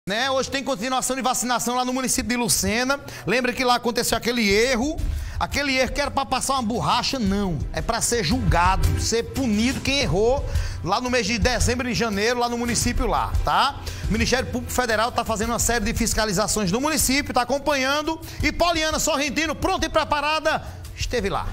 né? Hoje tem continuação de vacinação lá no município de Lucena. Lembra que lá aconteceu aquele erro que era para passar uma borracha, não. É para ser julgado, ser punido quem errou lá no mês de dezembro e janeiro, lá no município lá, tá? O Ministério Público Federal está fazendo uma série de fiscalizações no município, está acompanhando. E Poliana Sorrentino, pronta e preparada, esteve lá.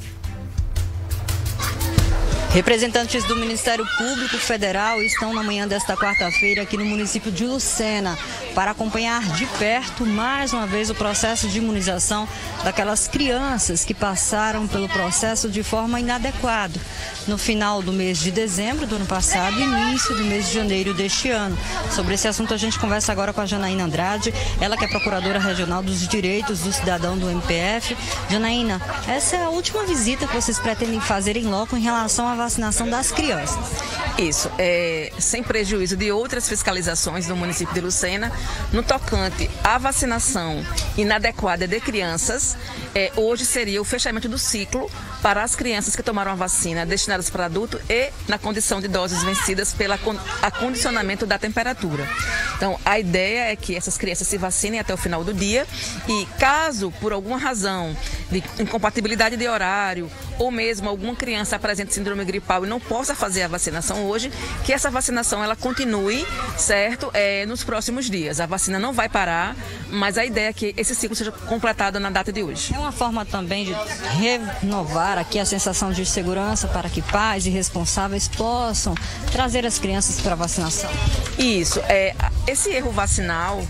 Representantes do Ministério Público Federal estão na manhã desta quarta-feira aqui no município de Lucena para acompanhar de perto, mais uma vez, o processo de imunização daquelas crianças que passaram pelo processo de forma inadequada no final do mês de dezembro do ano passado e início do mês de janeiro deste ano. Sobre esse assunto a gente conversa agora com a Janaína Andrade, ela que é Procuradora Regional dos Direitos do Cidadão do MPF. Janaína, essa é a última visita que vocês pretendem fazer em loco em relação à vacinação das crianças. Isso, sem prejuízo de outras fiscalizações no município de Lucena, no tocante à vacinação inadequada de crianças, hoje seria o fechamento do ciclo para as crianças que tomaram a vacina destinadas para adulto e na condição de doses vencidas pelo acondicionamento da temperatura. Então, a ideia é que essas crianças se vacinem até o final do dia e, caso por alguma razão de incompatibilidade de horário ou mesmo alguma criança apresente síndrome gripal e não possa fazer a vacinação hoje, que essa vacinação ela continue, certo, nos próximos dias. A vacina não vai parar, mas a ideia é que esse ciclo seja completado na data de hoje. É uma forma também de renovar aqui a sensação de segurança para que pais e responsáveis possam trazer as crianças para a vacinação. Isso, esse erro vacinal,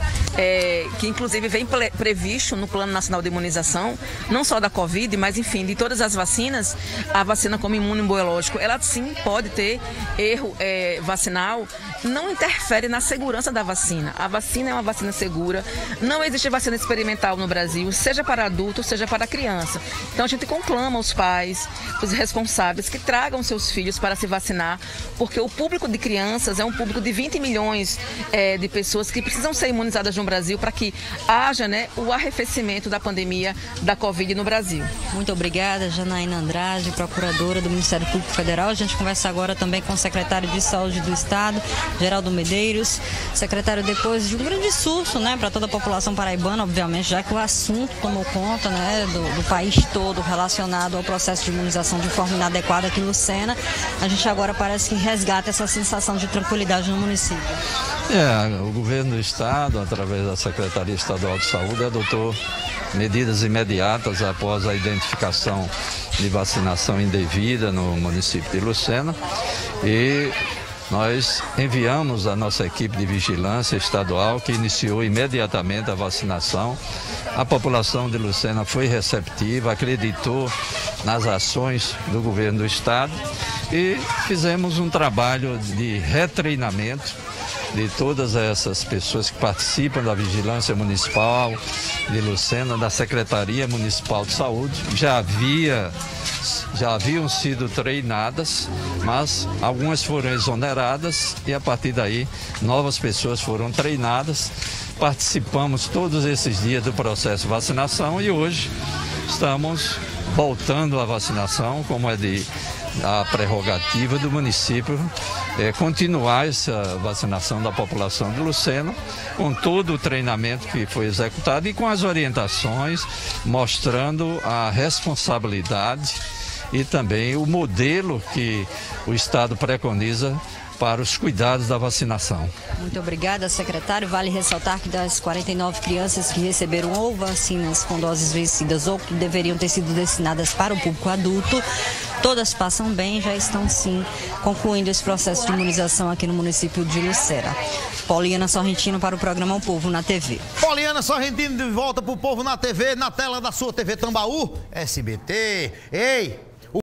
que inclusive vem previsto no Plano Nacional de Imunização, não só da Covid, mas enfim, de todas as vacinas, a vacina como imunobiológico, ela sim pode ter erro vacinal, não interfere na segurança da vacina. A vacina é uma vacina segura, não existe vacina experimental no Brasil, seja para adulto, seja para criança. Então a gente conclama os pais, os responsáveis que tragam seus filhos para se vacinar, porque o público de crianças é um público de 20 milhões de pessoas que precisam ser imunizadas no Brasil para que haja, né, o arrefecimento da pandemia da Covid no Brasil. Muito obrigada, Janaína Andrade, Procuradora do Ministério Público Federal. A gente conversa agora também com o Secretário de Saúde do Estado, Geraldo Medeiros. Secretário, depois de um grande susto, né, para toda a população paraibana, obviamente, já que o assunto tomou conta, né, do país todo relacionado ao processo de imunização de forma inadequada aqui em Lucena, a gente agora parece que resgata essa sensação de tranquilidade no município. O governo do Estado, através da Secretaria Estadual de Saúde, adotou medidas imediatas após a identificação de vacinação indevida no município de Lucena e nós enviamos a nossa equipe de vigilância estadual que iniciou imediatamente a vacinação. A população de Lucena foi receptiva, acreditou nas ações do governo do Estado e fizemos um trabalho de retreinamento de todas essas pessoas que participam da Vigilância Municipal de Lucena, da Secretaria Municipal de Saúde. Já haviam sido treinadas, mas algumas foram exoneradas e a partir daí novas pessoas foram treinadas. Participamos todos esses dias do processo de vacinação e hoje estamos voltando à vacinação, como é a prerrogativa do município, continuar essa vacinação da população de Lucena, com todo o treinamento que foi executado e com as orientações, mostrando a responsabilidade e também o modelo que o Estado preconiza para os cuidados da vacinação. Muito obrigada, secretário. Vale ressaltar que das 49 crianças que receberam ou vacinas com doses vencidas ou que deveriam ter sido destinadas para o público adulto, todas passam bem, já estão sim concluindo esse processo de imunização aqui no município de Lucena. Poliana Sorrentino para o programa O Povo na TV. Poliana Sorrentino de volta para o Povo na TV, na tela da sua TV Tambaú, SBT. Ei!